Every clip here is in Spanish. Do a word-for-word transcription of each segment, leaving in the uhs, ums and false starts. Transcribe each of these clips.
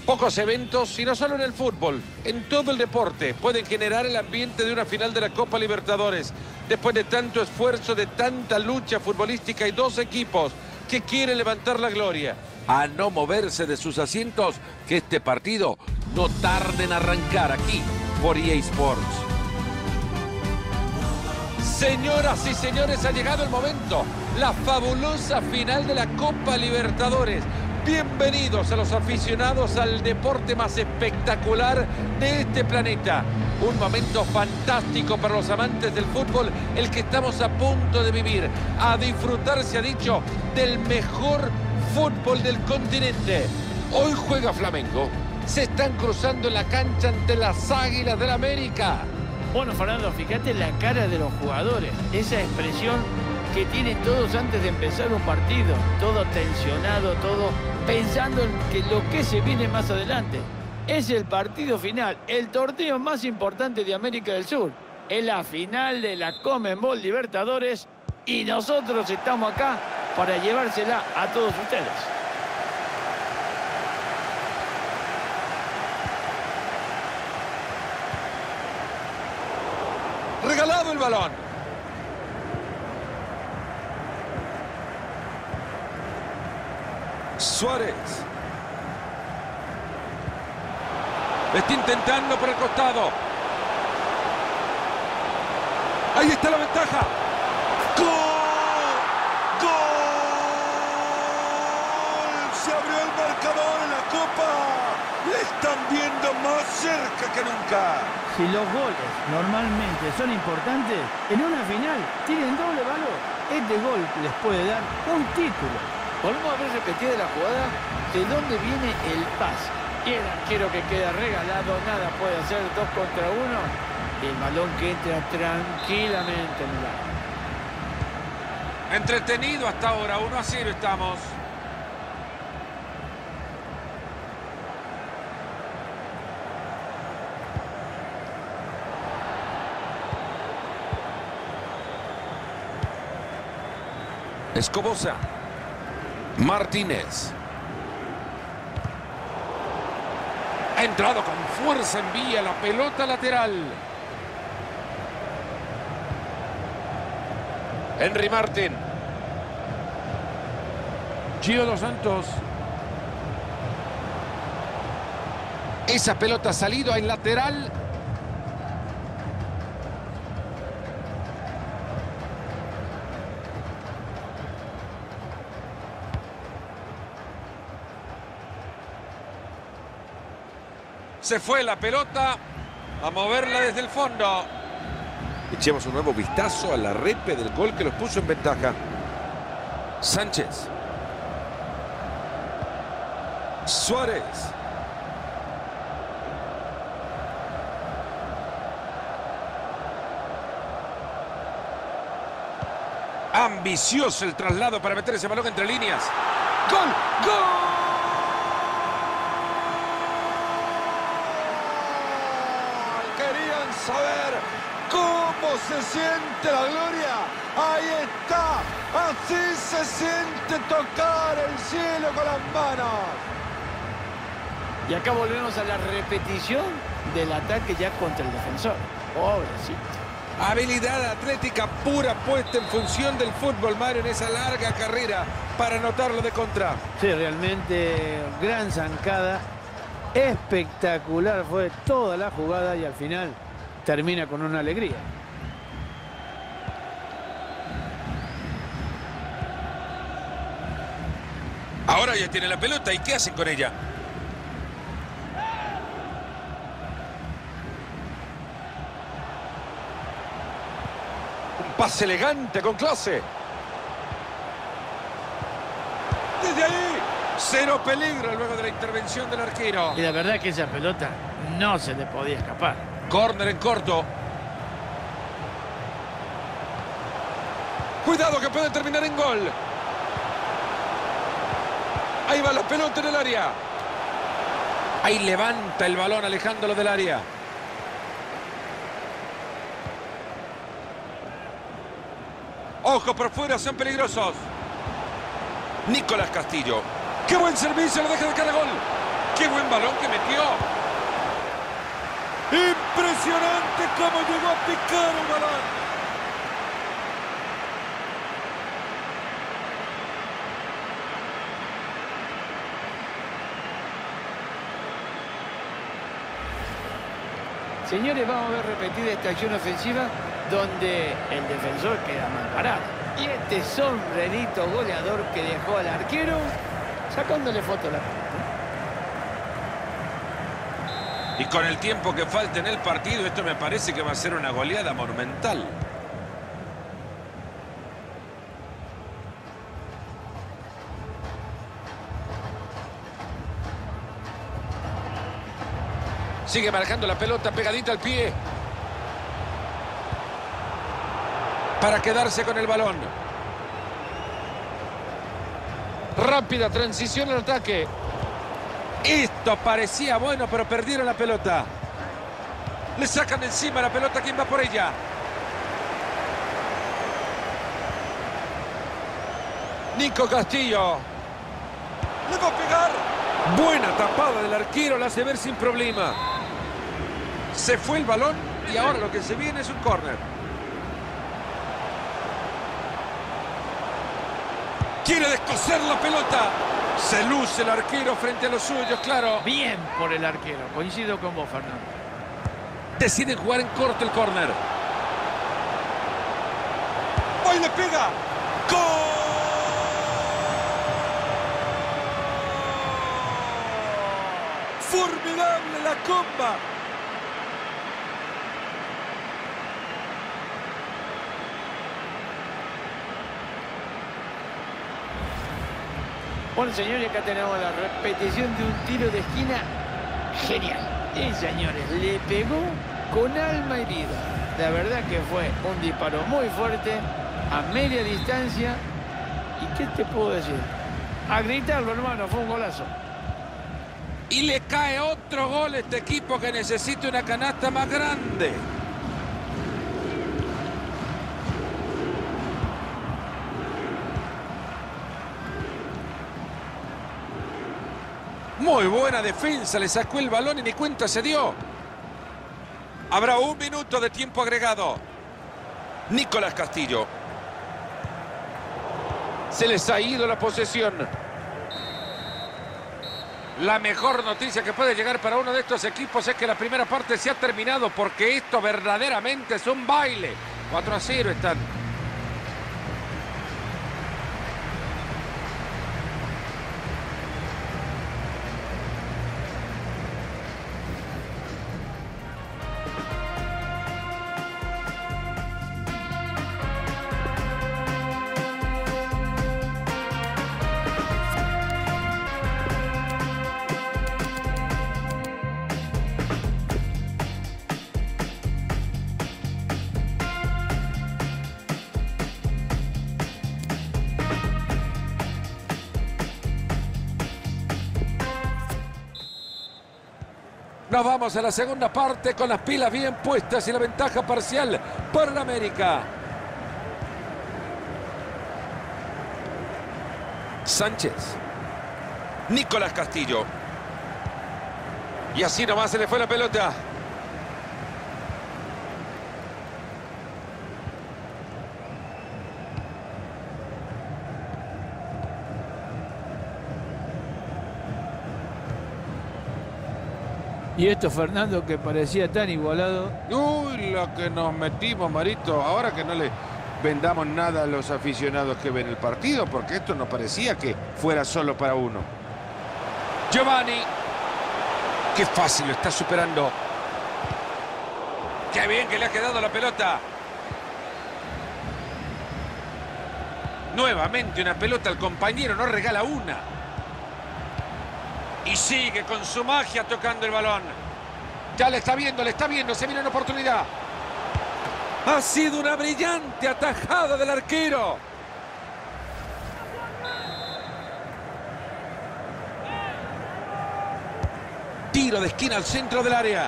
Pocos eventos, y no solo en el fútbol, en todo el deporte, pueden generar el ambiente de una final de la Copa Libertadores. Después de tanto esfuerzo, de tanta lucha futbolística, hay dos equipos que quieren levantar la gloria. A no moverse de sus asientos, que este partido no tarde en arrancar aquí por E A Sports. Señoras y señores, ha llegado el momento, la fabulosa final de la Copa Libertadores. Bienvenidos a los aficionados al deporte más espectacular de este planeta. Un momento fantástico para los amantes del fútbol, el que estamos a punto de vivir. A disfrutar, se ha dicho, del mejor fútbol del continente. Hoy juega Flamengo. Se están cruzando en la cancha ante las Águilas del América. Bueno, Fernando, fíjate la cara de los jugadores. Esa expresión que tienen todos antes de empezar un partido. Todo tensionado, todo pensando en que lo que se viene más adelante. Es el partido final, el torneo más importante de América del Sur. Es la final de la Conmebol Libertadores y nosotros estamos acá para llevársela a todos ustedes. Regalado el balón. Suárez. Está intentando por el costado. Ahí está la ventaja. ¡Gol! ¡Gol! Se abrió el marcador en la Copa. Le están viendo más cerca que nunca. Si los goles normalmente son importantes, en una final tienen doble valor. Este gol les puede dar un título. Volvemos a ver repetida la jugada de dónde viene el pase. Y el arquero que queda regalado, nada puede hacer, dos contra uno. El balón que entra tranquilamente en el área. Entretenido hasta ahora, uno a cero estamos. Escobosa. Martínez. Ha entrado con fuerza, envía la pelota lateral. Henry Martín. Gio Dos Santos. Esa pelota ha salido en lateral. Se fue la pelota a moverla desde el fondo. Echemos un nuevo vistazo a la repe del gol que los puso en ventaja. Sánchez. Suárez. Ambicioso el traslado para meter ese balón entre líneas. ¡Gol! ¡Gol! Saber cómo se siente la gloria. Ahí está. Así se siente tocar el cielo con las manos. Y acá volvemos a la repetición del ataque ya contra el defensor. Pobrecito. Habilidad atlética pura puesta en función del fútbol, Mario, en esa larga carrera para anotarlo de contra. Sí, realmente gran zancada. Espectacular fue toda la jugada y al final termina con una alegría. Ahora ya tiene la pelota. ¿Y qué hacen con ella? Un pase elegante con clase. Desde ahí, cero peligro luego de la intervención del arquero. Y la verdad que esa pelota no se le podía escapar. Córner en corto. Cuidado que puede terminar en gol. Ahí va la pelota en el área. Ahí levanta el balón alejándolo del área. Ojo por fuera, son peligrosos. Nicolás Castillo. ¡Qué buen servicio! Lo deja de cada gol. ¡Qué buen balón que metió! Impresionante cómo llegó a picar el balón. Señores, vamos a ver repetida esta acción ofensiva donde el defensor queda mal parado. Y este sombrerito goleador que dejó al arquero sacándole foto a la pelota. Y con el tiempo que falta en el partido, esto me parece que va a ser una goleada monumental. Sigue marcando la pelota pegadita al pie. Para quedarse con el balón. Rápida transición al ataque. Esto parecía bueno, pero perdieron la pelota. Le sacan encima la pelota. ¿Quién va por ella? Nico Castillo. Le va a pegar. Buena tapada del arquero. La hace ver sin problema. Se fue el balón y ahora lo que se viene es un córner. Quiere descoser la pelota. Se luce el arquero frente a los suyos, claro. Bien por el arquero. Coincido con vos, Fernando. Deciden jugar en corto el córner. ¡Hoy le pega! ¡Gol! ¡Formidable la comba! Bueno, señores, acá tenemos la repetición de un tiro de esquina genial. Y, señores, le pegó con alma y vida. La verdad que fue un disparo muy fuerte, a media distancia. ¿Y qué te puedo decir? A gritarlo, hermano, fue un golazo. Y le cae otro gol a este equipo que necesita una canasta más grande. Muy buena defensa, le sacó el balón y ni cuenta se dio. Habrá un minuto de tiempo agregado. Nicolás Castillo. Se les ha ido la posesión. La mejor noticia que puede llegar para uno de estos equipos es que la primera parte se ha terminado, porque esto verdaderamente es un baile. cuatro a cero están. Nos vamos a la segunda parte con las pilas bien puestas y la ventaja parcial para el América. Sánchez. Nicolás Castillo. Y así nomás se le fue la pelota. Y esto, Fernando, que parecía tan igualado. Uy, lo que nos metimos, Marito. Ahora que no le vendamos nada a los aficionados que ven el partido, porque esto no parecía que fuera solo para uno. Giovanni. Qué fácil, lo está superando. Qué bien que le ha quedado la pelota. Nuevamente una pelota al compañero, no regala una. Y sigue con su magia tocando el balón. Ya le está viendo, le está viendo, se viene una oportunidad. Ha sido una brillante atajada del arquero. Tiro de esquina al centro del área.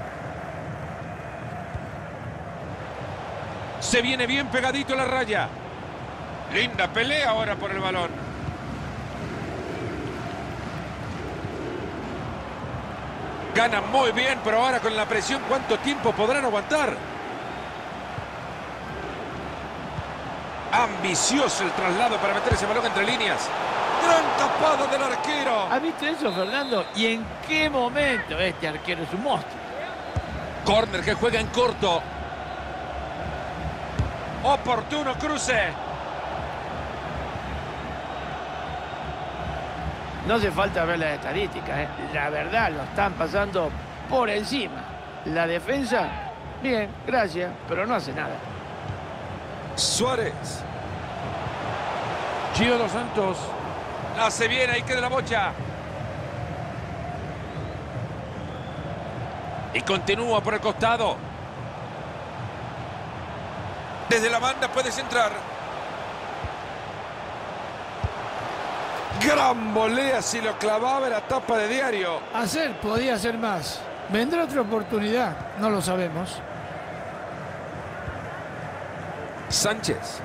Se viene bien pegadito a la raya. Linda pelea ahora por el balón. Ganan muy bien, pero ahora con la presión, ¿cuánto tiempo podrán aguantar? Ambicioso el traslado para meter ese balón entre líneas. Gran tapada del arquero. ¿Has visto eso, Fernando? ¿Y en qué momento? Este arquero es un monstruo. Córner que juega en corto. Oportuno cruce. No hace falta ver las estadísticas, ¿eh? La verdad, lo están pasando por encima. La defensa, bien, gracias, pero no hace nada. Suárez. Gio Dos Santos. Hace bien, ahí queda la bocha. Y continúa por el costado. Desde la banda puedes entrar. Gran volea, si lo clavaba era tapa de diario. Hacer podía hacer más. ¿Vendrá otra oportunidad? No lo sabemos. Sánchez.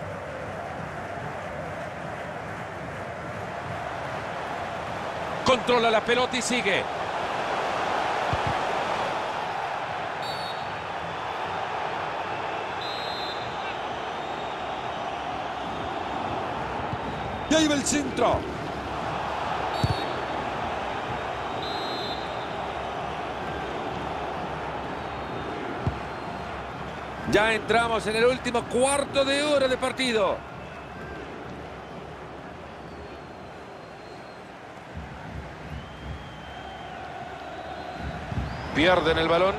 Controla la pelota y sigue. Y ahí va el centro. Ya entramos en el último cuarto de hora de partido. Pierden el balón.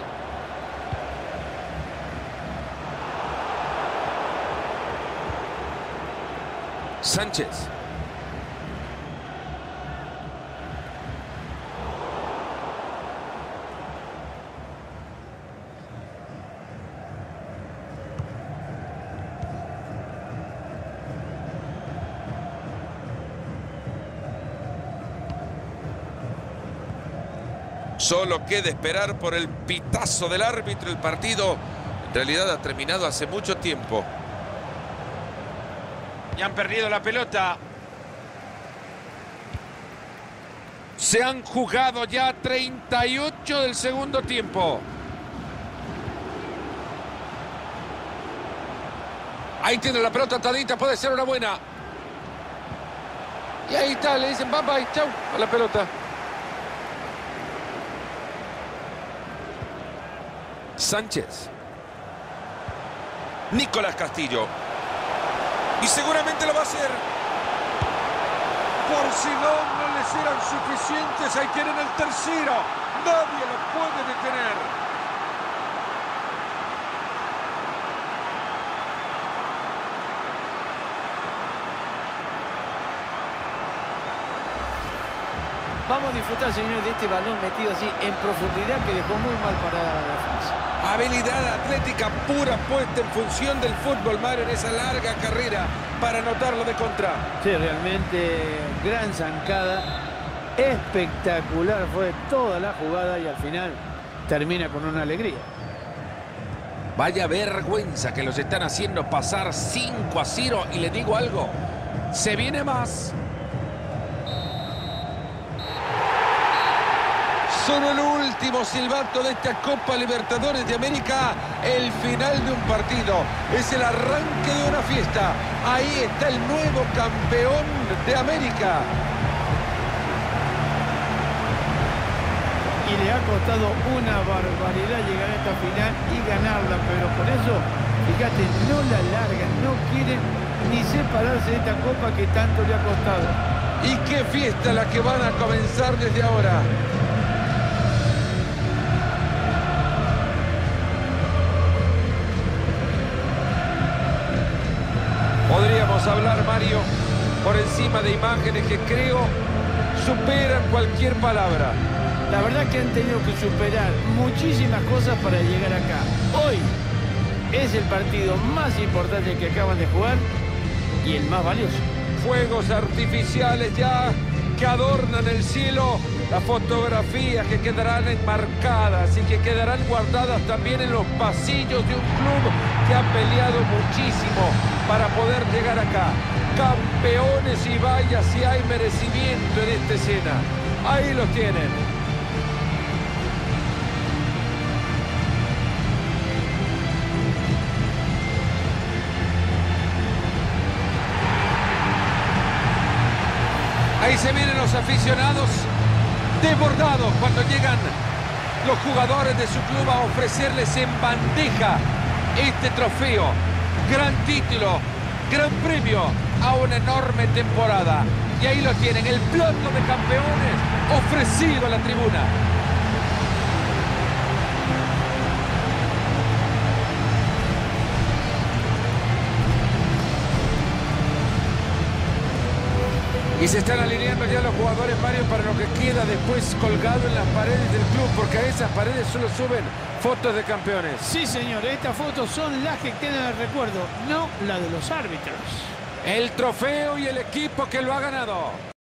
Sánchez. Solo queda esperar por el pitazo del árbitro. El partido en realidad ha terminado hace mucho tiempo. Y han perdido la pelota. Se han jugado ya treinta y ocho del segundo tiempo. Ahí tiene la pelota atadita, puede ser una buena. Y ahí está, le dicen bye bye, chau a la pelota. Sánchez. Nicolás Castillo. Y seguramente lo va a hacer. Por si no, no les eran suficientes, ahí tienen el tercero. Nadie lo puede detener. Vamos a disfrutar, señores, de este balón metido así en profundidad que dejó muy mal parada la defensa. Habilidad atlética pura puesta en función del fútbol, Mario, en esa larga carrera para anotarlo de contra. Sí, realmente gran zancada. Espectacular fue toda la jugada y al final termina con una alegría. Vaya vergüenza que los están haciendo pasar cinco a cero. Y les digo algo, se viene más. Solo el último silbato de esta Copa Libertadores de América, el final de un partido. Es el arranque de una fiesta. Ahí está el nuevo campeón de América. Y le ha costado una barbaridad llegar a esta final y ganarla, pero por eso, fíjate, no la largan, no quieren ni separarse de esta Copa que tanto le ha costado. Y qué fiesta la que van a comenzar desde ahora. Podríamos hablar, Mario, por encima de imágenes que creo superan cualquier palabra. La verdad que han tenido que superar muchísimas cosas para llegar acá. Hoy es el partido más importante que acaban de jugar y el más valioso. Fuegos artificiales ya que adornan el cielo, las fotografías que quedarán enmarcadas y que quedarán guardadas también en los pasillos de un club que ha peleado muchísimo para poder llegar acá. campeones, y vaya si hay merecimiento en esta escena. Ahí los tienen. Ahí se vienen los aficionados desbordados cuando llegan los jugadores de su club a ofrecerles en bandeja este trofeo. Gran título, gran premio a una enorme temporada. Y ahí lo tienen, el plato de campeones ofrecido a la tribuna. Y se están alineando ya los jugadores, Mario, para lo que queda después colgado en las paredes del club, porque a esas paredes solo suben fotos de campeones. Sí, señor, estas fotos son las que quedan al recuerdo, no la de los árbitros. El trofeo y el equipo que lo ha ganado.